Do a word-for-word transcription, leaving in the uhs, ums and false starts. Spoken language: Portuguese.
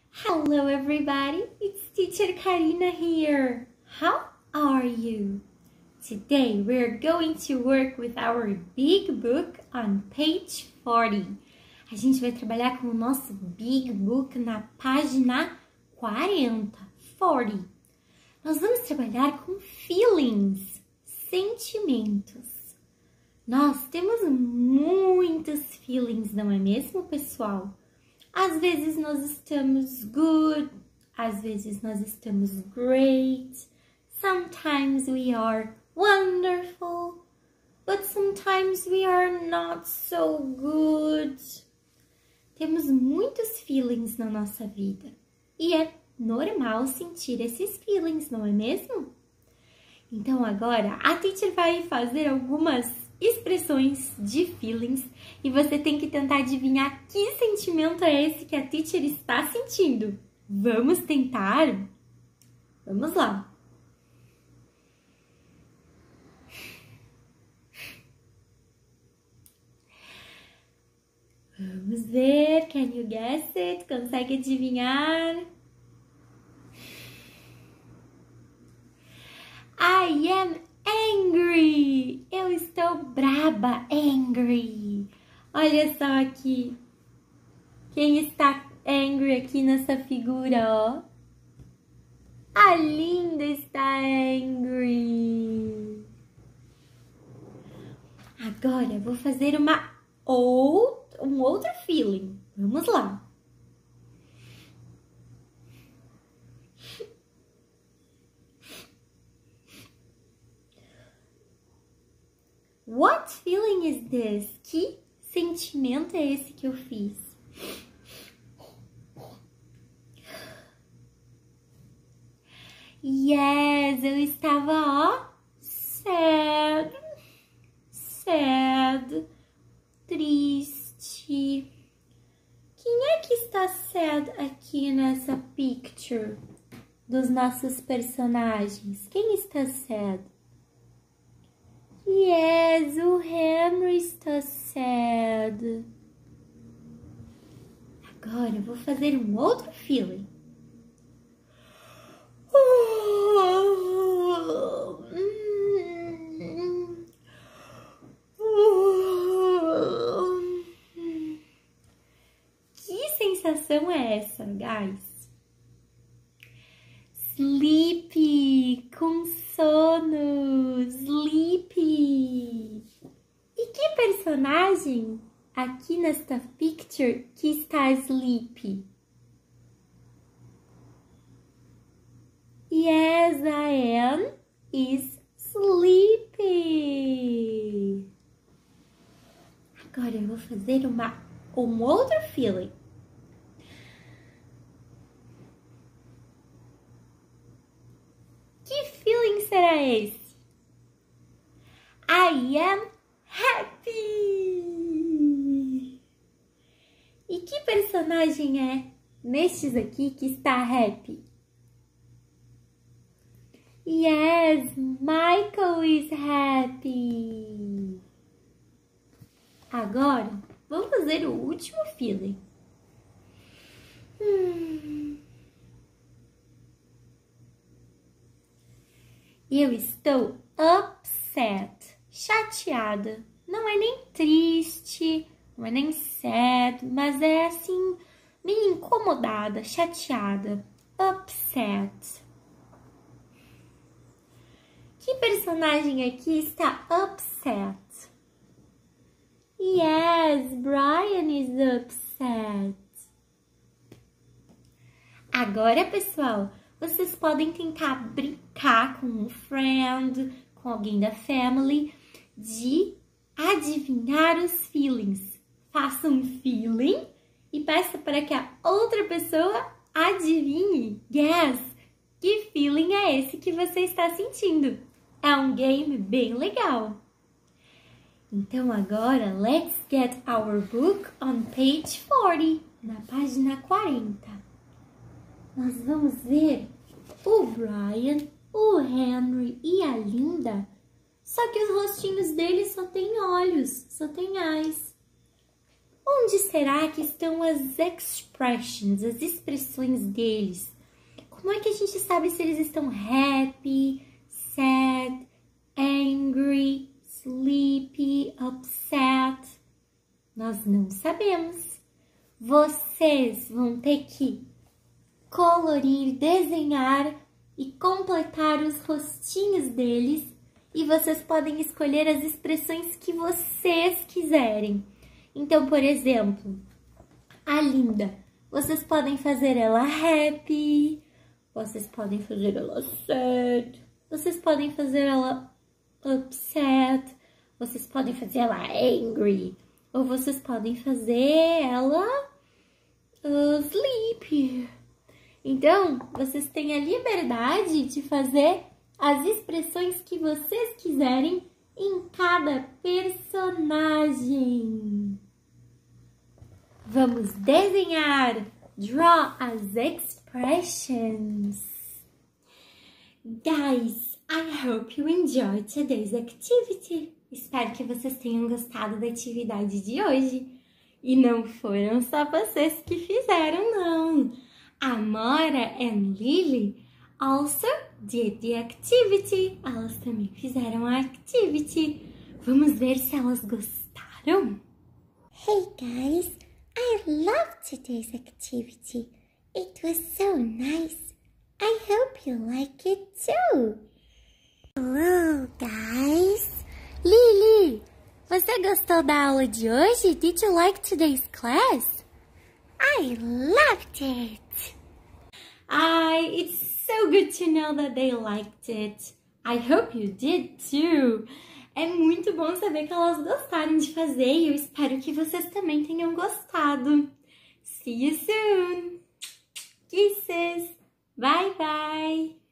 Hello everybody, it's Teacher Karina here. How are you? Today we're going to work with our big book on page forty. A gente vai trabalhar com o nosso big book na página quarenta, quarenta. Nós vamos trabalhar com feelings, sentimentos. Nós temos muitos feelings, não é mesmo, pessoal? Às vezes nós estamos good, às vezes nós estamos great, sometimes we are wonderful, but sometimes we are not so good. Temos muitos feelings na nossa vida e é normal sentir esses feelings, não é mesmo? Então agora a teacher vai fazer algumas expressões de feelings e você tem que tentar adivinhar que sentimento é esse que a teacher está sentindo. Vamos tentar? Vamos lá. Vamos ver, can you guess it? Consegue adivinhar? I am angry. Eu estou braba, angry. Olha só aqui. Quem está angry aqui nessa figura, ó? A Linda está angry. Agora eu vou fazer uma ou, um outro feeling. Vamos lá. What feeling is this? Que sentimento é esse que eu fiz? Yes, eu estava, ó, sad, sad, triste. Quem é que está sad aqui nessa picture dos nossos personagens? Quem está sad? Yes, o Henry está sad. Agora eu vou fazer um outro feeling. Que sensação é essa, guys? Sleepy, com sono, sleepy. E que personagem aqui nesta picture que está sleepy? Yes, I am is sleepy. Agora eu vou fazer uma, um outro feeling. Que feeling será esse? I am happy. E que personagem é nestes aqui que está happy? Yes, Michael is happy. Agora, vamos fazer o último feeling. Hum. Eu estou upset, chateada. Não é nem triste, não é nem sad, mas é assim, meio incomodada, chateada. Upset. Que personagem aqui está upset? Yes, Brian is upset. Agora, pessoal, vocês podem tentar brincar com um friend, com alguém da family, de adivinhar os feelings. Faça um feeling e peça para que a outra pessoa adivinhe. Yes, que feeling é esse que você está sentindo? É um game bem legal. Então agora, let's get our book on page forty, na página quarenta. Nós vamos ver o Brian, o Henry e a Linda, só que os rostinhos deles só tem olhos, só tem eyes. Onde será que estão as expressions, as expressões deles? Como é que a gente sabe se eles estão happy, sad, angry, sleepy, upset? Nós não sabemos. Vocês vão ter que colorir, desenhar e completar os rostinhos deles. E vocês podem escolher as expressões que vocês quiserem. Então, por exemplo, a Linda, vocês podem fazer ela happy, vocês podem fazer ela sad, vocês podem fazer ela upset, vocês podem fazer ela angry, ou vocês podem fazer ela uh, sleepy. Então, vocês têm a liberdade de fazer as expressões que vocês quiserem em cada personagem. Vamos desenhar, draw as expressions. Guys, I hope you enjoyed today's activity. Espero que vocês tenham gostado da atividade de hoje. E não foram só vocês que fizeram, não. Amora and Lily also did the activity. Elas também fizeram a activity. Vamos ver se elas gostaram? Hey guys, I loved today's activity. It was so nice. I hope you like it too. Hello guys. Lily, você gostou da aula de hoje? Did you like today's class? I loved it. I, it's so good to know that they liked it. I hope you did too. É muito bom saber que elas gostaram de fazer e eu espero que vocês também tenham gostado. See you soon. Kisses. Bye bye.